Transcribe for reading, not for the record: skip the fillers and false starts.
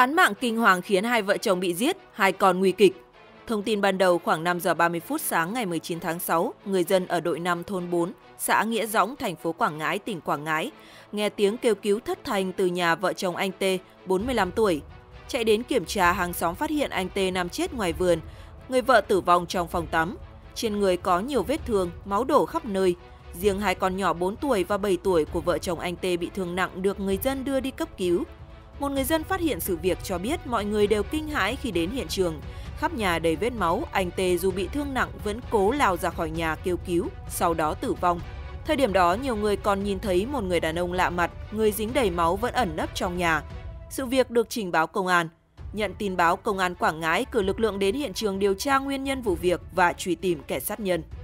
Án mạng kinh hoàng khiến hai vợ chồng bị giết, hai con nguy kịch. Thông tin ban đầu khoảng 5 giờ 30 phút sáng ngày 19 tháng 6, người dân ở đội 5 thôn 4, xã Nghĩa Dõng, thành phố Quảng Ngãi, tỉnh Quảng Ngãi, nghe tiếng kêu cứu thất thanh từ nhà vợ chồng anh T, 45 tuổi. Chạy đến kiểm tra, hàng xóm phát hiện anh T nằm chết ngoài vườn, người vợ tử vong trong phòng tắm. Trên người có nhiều vết thương, máu đổ khắp nơi. Riêng hai con nhỏ 4 tuổi và 7 tuổi của vợ chồng anh T bị thương nặng được người dân đưa đi cấp cứu. Một người dân phát hiện sự việc cho biết mọi người đều kinh hãi khi đến hiện trường. Khắp nhà đầy vết máu, anh T dù bị thương nặng vẫn cố lao ra khỏi nhà kêu cứu, sau đó tử vong. Thời điểm đó, nhiều người còn nhìn thấy một người đàn ông lạ mặt, người dính đầy máu vẫn ẩn nấp trong nhà. Sự việc được trình báo công an. Nhận tin báo, công an Quảng Ngãi cử lực lượng đến hiện trường điều tra nguyên nhân vụ việc và truy tìm kẻ sát nhân.